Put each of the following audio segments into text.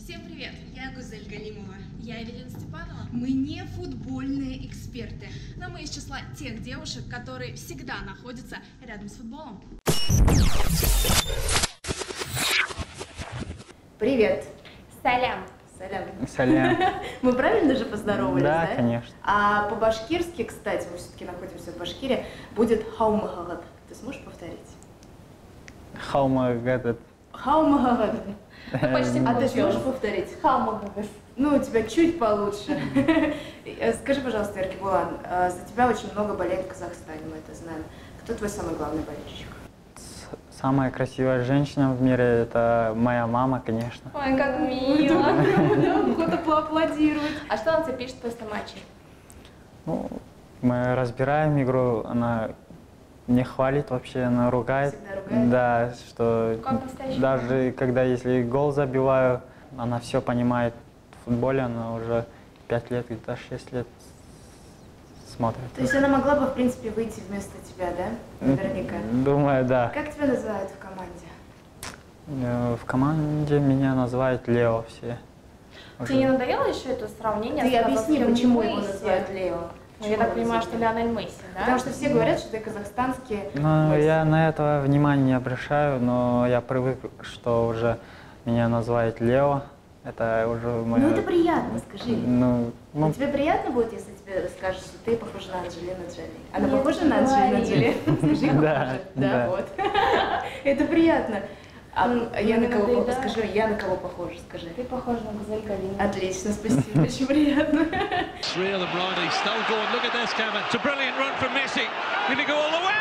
Всем привет! Я Гузель Галимова. Я Эвелина Степанова. Мы не футбольные эксперты. Но мы из числа тех девушек, которые всегда находятся рядом с футболом. Привет! Салям. Салям. Салям. Мы правильно же поздоровались, да? Да, конечно. А по-башкирски, кстати, мы все-таки находимся в Башкирии, будет хаумагагат. Ты сможешь повторить? Хаумагагат. Хаумагагат. Почти А ты получилось. сможешь повторить? Хаумагагас. Ну, у тебя чуть получше. Скажи, пожалуйста, Эркебулан, за тебя очень много болеет в Казахстане, мы это знаем. Кто твой самый главный болельщик? Самая красивая женщина в мире – это моя мама, конечно. Ой, как мило. Охота поаплодировать. А что она тебе пишет после матча? Ну, мы разбираем игру, она не хвалит вообще, она ругает. Всегда ругает? Да, что Как настоящая даже когда если гол забиваю, она все понимает в футболе, она уже 5 лет, где-то 6 лет смотрит. То есть она могла бы, в принципе, выйти вместо тебя, да? Наверняка. Думаю, да. Как тебя называют в команде? В команде меня называют Лео все. Тебе не надоело еще это сравнение? Ты с объясни, казахским почему его Месси? называют Лео. Ну, я так понимаю, что Лионель Месси, да? Потому что все говорят, что ты казахстанский Ну, Месси. я на это внимания не обращаю, но я привык, что уже меня называют Лео. Это уже мое... Ну это приятно, скажи. Ну, А тебе приятно будет, если тебе скажут, что ты похожа на Анджелину Джоли? Она Нет, похожа не на Анджелину говори. Джоли? Скажи, Да, похожа. да. Вот. Это приятно. А я на кого надоедает. скажи, я на кого похожа, скажи. Ты похожа на Гузель Галимову. Отлично, спасибо, очень приятно. It's real and Riley still going. Look at this, Kevin. It's a brilliant run from Messi. Going to go all the way.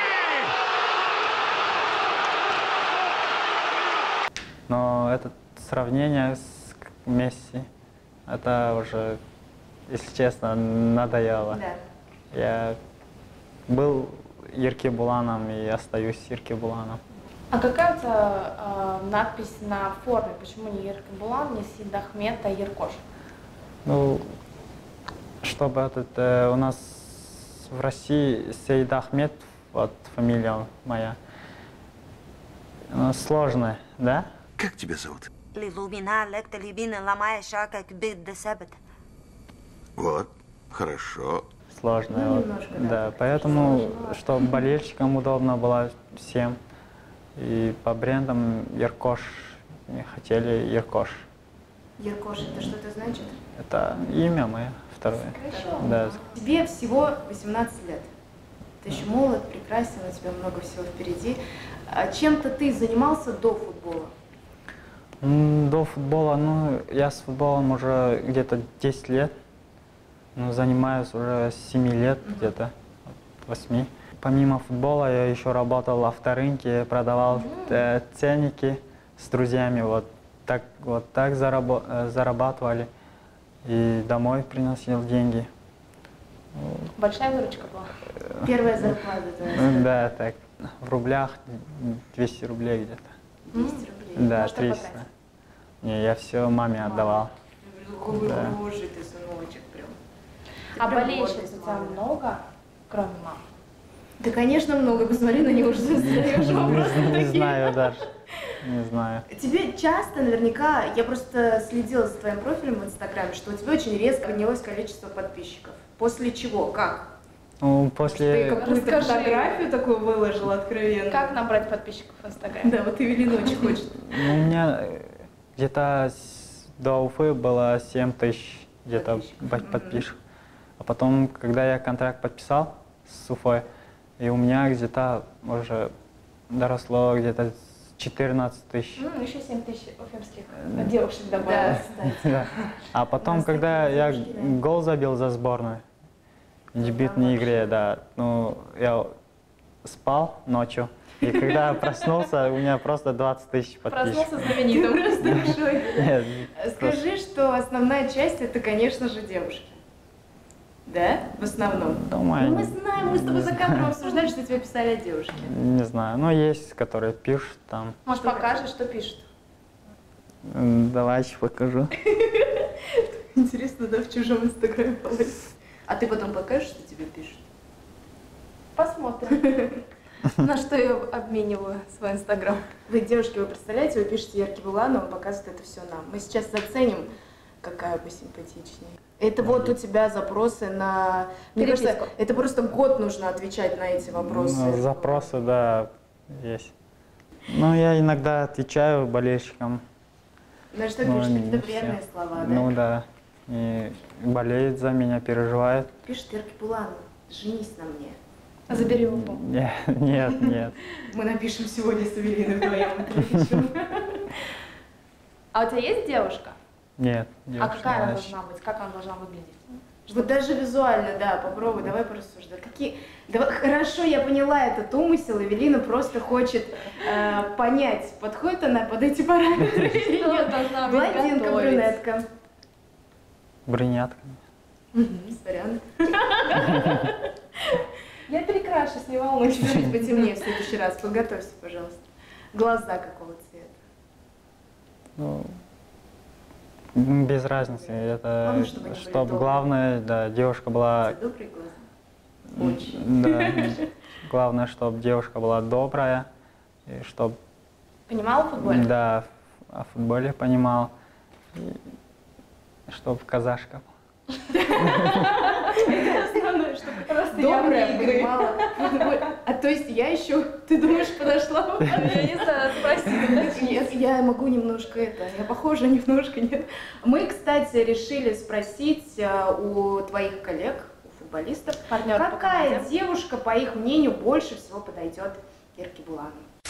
Но это сравнение с Месси, это уже, если честно, надоело. Да. Я был Еркебуланом и остаюсь Еркебуланом. А какая у тебя надпись на форме? Почему не Еркебулан, не Сид Ахмед, а Еркош? Ну, чтобы у нас в России Сеид Ахмед, вот фамилия моя, она сложная, да? Как тебя зовут? Вот, хорошо. Сложная. Ну, вот. немножко, Да, да. поэтому, чтобы болельщикам удобно было всем. И по брендам Еркош, не хотели Еркош. Еркош, это что это значит? Это имя мое второе. Да. Тебе всего 18 лет. Ты еще молод, прекрасен, у тебя много всего впереди. А чем-то ты занимался до футбола? До футбола, ну, я с футболом уже где-то 10 лет. Ну, занимаюсь уже с 7 лет, где-то, 8. Помимо футбола я еще работал в авторынке, продавал ценники с друзьями. Вот так зарабатывали. И домой приносил деньги. Большая выручка была? Первая зарплата твоя? Да, так. В рублях 200 рублей где-то. 200 рублей? Да, На что 300. потратил? Не, я все маме отдавал. Да. Боже, ты сыночек прям. Ты А прям болельщиц гордость у тебя мамы. много, кроме мамы? Да, конечно, много. Посмотри на него, что ты задаешь вопросы Не такие. знаю даже. Не знаю. Тебе часто, наверняка, я просто следила за твоим профилем в Инстаграме, что у тебя очень резко поднялось количество подписчиков. После чего? Как? Ну, Ты после... какую-то Расскажи. фотографию такую выложила откровенно. Как набрать подписчиков в Инстаграме? Да, вот Эвелина очень хочет. Ну, у меня где-то до Уфы было 7 тысяч где-то подписчиков. А потом, когда я контракт подписал с Уфой, и у меня где-то уже доросло где-то 14 тысяч. Ну, еще 7 тысяч уфимских девушек добавилось. Да, кстати. Да. А потом, нас когда такие я девушки, да. гол забил за сборную, в дебютной игре, да, ну, я спал ночью, и когда проснулся, у меня просто 20 тысяч подписчиков. Проснулся знаменитым. Просто в шоке. Нет, Скажи, что основная часть это, конечно же, девушки. Да? В основном. думаю, Ну, мы знаем, мы с тобой за кадром обсуждали, что тебе писали о девушке. не знаю, но есть, которые пишут там. Может, покажешь, что пишут? Давайте покажу. Интересно, да, в чужом инстаграме полазить. А ты потом покажешь, что тебе пишут? Посмотрим. На что я обмениваю свой инстаграм. Вы, девушки, вы представляете, вы пишете Ерке Булану, он показывает это все нам. Мы сейчас заценим, какая посимпатичнее. Это вот у тебя запросы на... Мне Переписку. кажется, это просто год нужно отвечать на эти вопросы. Ну, запросы, да, есть. Ну, я иногда отвечаю болельщикам. На что но пишешь? не Какие-то все. приятные слова, да? Ну да. И болеют за меня, переживают. Пишет Ерке Булану, женись на мне. Забери его. Нет, нет. Мы напишем сегодня с Эвелиной вдвоем, это напишем. А у тебя есть девушка? Нет. А девушка, какая она значит. должна быть? Как она должна выглядеть? Вот даже визуально, да, попробуй, давай порассуждай. Давай, хорошо, я поняла этот умысел, Эвелина просто хочет понять, подходит она под эти параметры или Что нет. должна быть Блондинка, готовить? брюнетка. Брюнетка. Сорян. Я перекрашусь, не волнуйся. Чуть потемнее в следующий раз, подготовься, пожалуйста. Глаза какого цвета? Ну, без разницы. Это Главное, чтобы они были чтобы добрые. главное, да, девушка была. Добрые глаза. Очень. Да. Главное, чтобы девушка была добрая, и чтобы Понимала футболе? да, о футболе понимал, и чтобы казашка. Основное, что просто я Добрая, вне игры. понимала. А то есть я еще, ты думаешь, подошла? Я не знаю, спроси. Я могу немножко я похожа немножко, нет. Мы, кстати, решили спросить у твоих коллег, у футболистов, Партнёр по какая команде. девушка, по их мнению, больше всего подойдет Ерке Булану?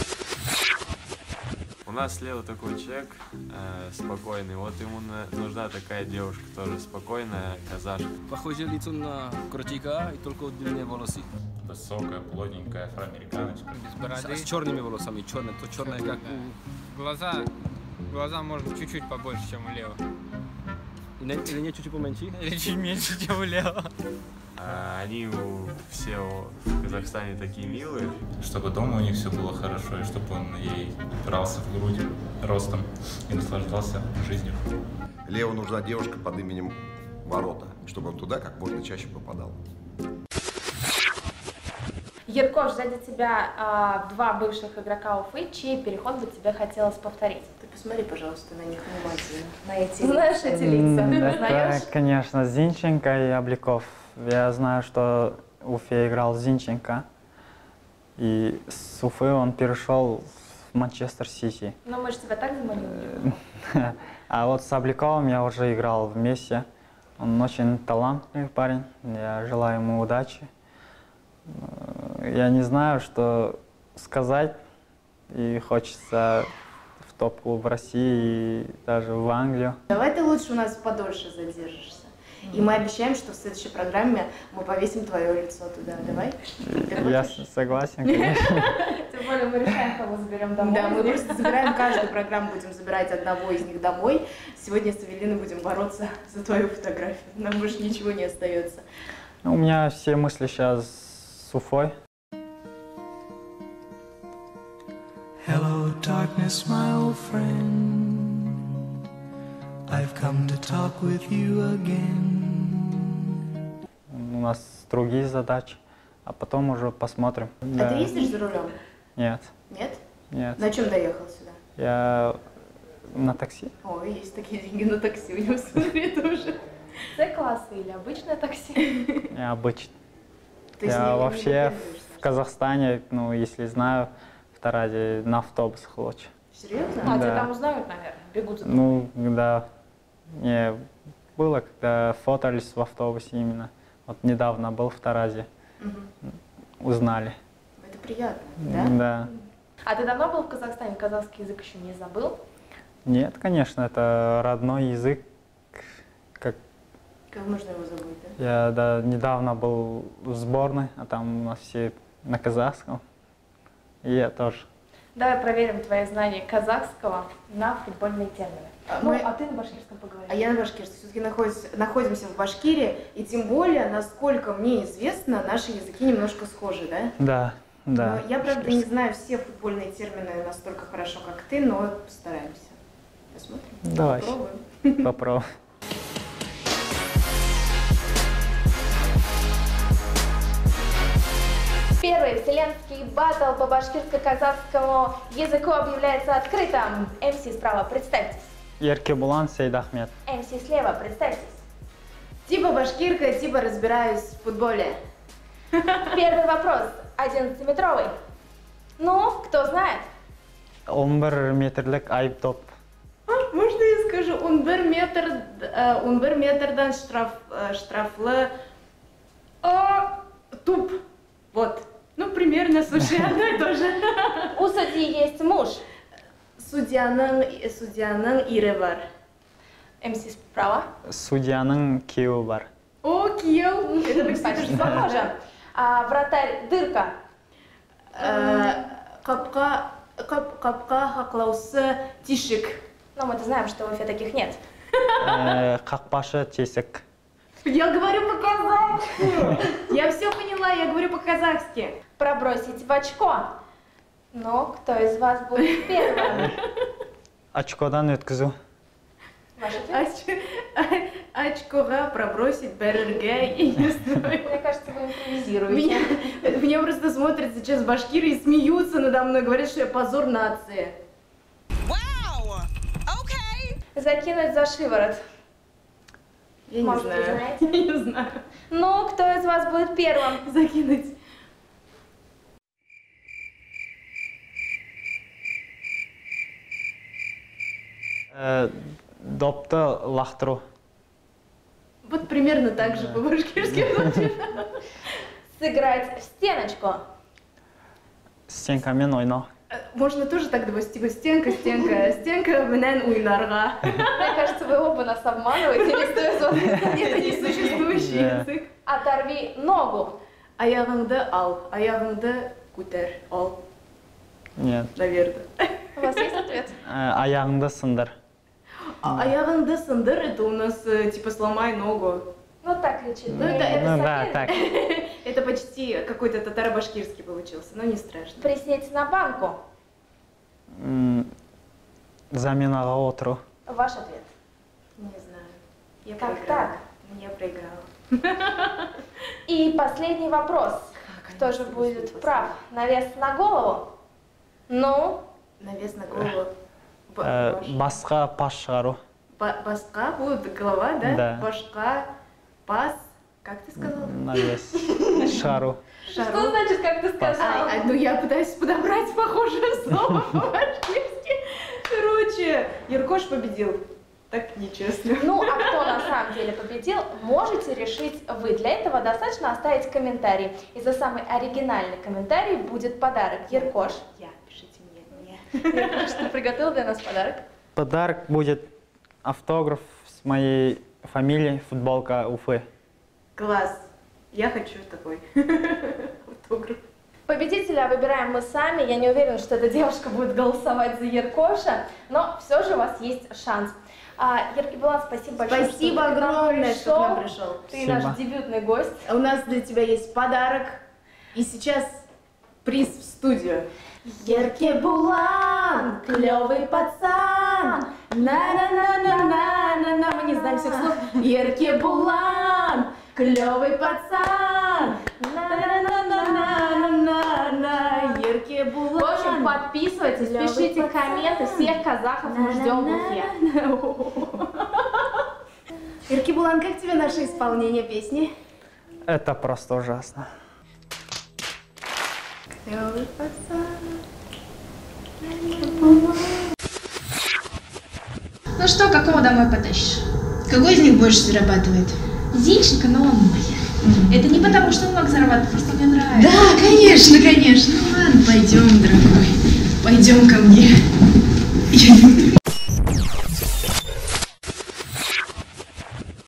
У нас слева такой человек, спокойный, вот ему нужна такая девушка, тоже спокойная, казашка. Похоже лицо на крутика и только длинные волосы. Высокая, плотненькая афроамериканочка. Без бороды. С черными волосами, черная, то черная как у... Глаза можно чуть-чуть побольше, чем у Лео. Или не чуть-чуть поменьше? Или чуть меньше, чем у Лео. Они все в Казахстане такие милые. Чтобы дома у них все было хорошо, и чтобы он ей упирался в грудь ростом и наслаждался жизнью. Лео нужна девушка под именем Ворота, чтобы он туда как можно чаще попадал. Еркош, сзади тебя два бывших игрока Уфы, чей переход бы тебе хотелось повторить? Ты посмотри, пожалуйста, на них внимательно. На эти Знаешь эти лица? Знаешь? Это, конечно, Зинченко и Обликов. Я знаю, что в Уфе играл Зинченко, и с Уфы он перешел в Манчестер Сити. Ну, мы же тебя так заманили. А вот с Обляковым я уже играл вместе. Он очень талантливый парень. Я желаю ему удачи. Я не знаю, что сказать. И хочется в топ-клуб в России и даже в Англию. Давай ты лучше у нас подольше задержишься. И мы обещаем, что в следующей программе мы повесим твое лицо туда. Давай? Я согласен, конечно. Тем более мы решаем, кого заберем домой. Да, мы просто забираем каждую программу, будем забирать одного из них домой. Сегодня с Эвелиной будем бороться за твою фотографию. Нам больше ничего не остается. У меня все мысли сейчас с Уфой. Hello, darkness, my old friend. I've come to talk with you again. У нас другие задачи, а потом уже посмотрим. А ты ездишь за рулем? Нет. Нет? Нет. На чем доехал сюда? Я на такси. Ой, есть такие деньги на такси у него, смотри, тоже. С-классы или обычное такси? Я обычно. То есть Я не вообще выпендриваешься? в Казахстане, ну, если знаю, в Таразе на автобусах лучше. Серьезно? А, тебя Да. там узнают, наверное, бегут за тобой. Ну, да. Не, было, когда фотались в автобусе именно. Вот недавно был в Таразе. Узнали. Это приятно, да? Да. А ты давно был в Казахстане? Казахский язык еще не забыл? Нет, конечно, это родной язык. Как Как можно его забыть, да? я недавно был в сборной, а там у нас все на казахском. И я тоже. Давай проверим твои знания казахского на футбольные термины. А ты на башкирском поговори. А я на башкирском. Все-таки находимся в Башкирии, и тем более, насколько мне известно, наши языки немножко схожи, да? Да, да. Но я, правда, не знаю все футбольные термины настолько хорошо, как ты, но постараемся. Посмотрим? Давай. Попробуем. Попробуй. Первый вселенский баттл по башкирско-казахскому языку объявляется открытым. МС справа, представьтесь. Еркебулан Сейдахмет. МС слева, представьтесь. Типа башкирка, типа разбираюсь в футболе. Первый вопрос, 11-метровый. Ну, кто знает? 11 метрлік айып топ. Можно я скажу? 11 метрдан штрафлы туп. Вот. Ну, примерно, слушай, одно и то же. У судьи есть муж. Судьяның ире бар. МС справа. Судьяның күйеуі бар. О, күйеу. Это почти похоже. Вратарь дырка. Капка хақлаусы тишек. Но мы-то знаем, что в Уфе таких нет. Қақпашы тесік. Я говорю по-казахски. Я все поняла, я говорю по-казахски. Пробросить в очко. Ну, кто из вас будет первым? Очкодан өткізу. Очкога пробросить БРГ, я не знаю. Мне кажется, вы импровизируете. Меня просто смотрят сейчас башкиры и смеются надо мной, говорят, что я позор нации. Вау! Окей! Закинуть за шиворот. Я не Может, знаю. вы знаете? Я не знаю. Ну, кто из вас будет первым? Закинуть. Допты лақтыру. Вот примерно так же по-башкирски звучит. Сыграть в стеночку. Стенкамен ойнау. Можно тоже так добавить, типа стенка, менен уйнарға. Мне кажется, вы оба нас обманываете, никто из вас не знает. Это несуществующий язык. Оторви ногу. Аяғыңды ал, аяғыңды көтер, ал. Нет. Наверное. У вас есть ответ? Аяғыңды сындыр. Аяғыңды сындыр, это у нас типа сломай ногу. Ну так кричит. Ну, это так. Это почти какой-то татаро-башкирский получился, но не страшно. Присесть на банку. Заменаға отыру. Ваш ответ. Не знаю. Я Как проиграла. так? Я проиграла. И последний вопрос. Кто же будет прав? Навес на голову? Ну? Навес на голову. Басқа пас шығару. Басқа будет голова, да? Да. Башка, пас. Как ты сказал? Навес. Шығару. Что значит, как ты сказал? Ну я пытаюсь подобрать похожее слово по-башкирски. Короче, Еркош победил. Так нечестно. Ну, а кто на самом деле победил, можете решить вы. Для этого достаточно оставить комментарий. И за самый оригинальный комментарий будет подарок. Еркош. Я, пишите мне. Еркош, ты приготовил для нас подарок? Подарок будет автограф с моей фамилией, футболка Уфы. Класс. Я хочу такой автограф. Победителя выбираем мы сами. Я не уверена, что эта девушка будет голосовать за Еркоша, но все же у вас есть шанс. Еркебулан, спасибо большое. Спасибо огромное, что к нам пришел. Ты наш дебютный гость. У нас для тебя есть подарок. И сейчас приз в студию. Еркебулан, клевый пацан. На-на-на-на-на-на-на. Мы не знаем всех слов. Еркебулан, клевый пацан. На-на-на-на-на-на-на. Еркебулан. В общем, подписывайтесь, пишите комменты. Всех казахов мы ждем в Уфе. Еркебулан, как тебе наше исполнение песни? Это просто ужасно. Клевый пацан. Ну что, какого домой потащишь? Какой из них больше зарабатывает? Зинченко, но он мой. Это не потому, что он мог зарабатывать, просто мне нравится. Да, конечно, конечно. Ну ладно, пойдем, дорогой. Пойдем ко мне.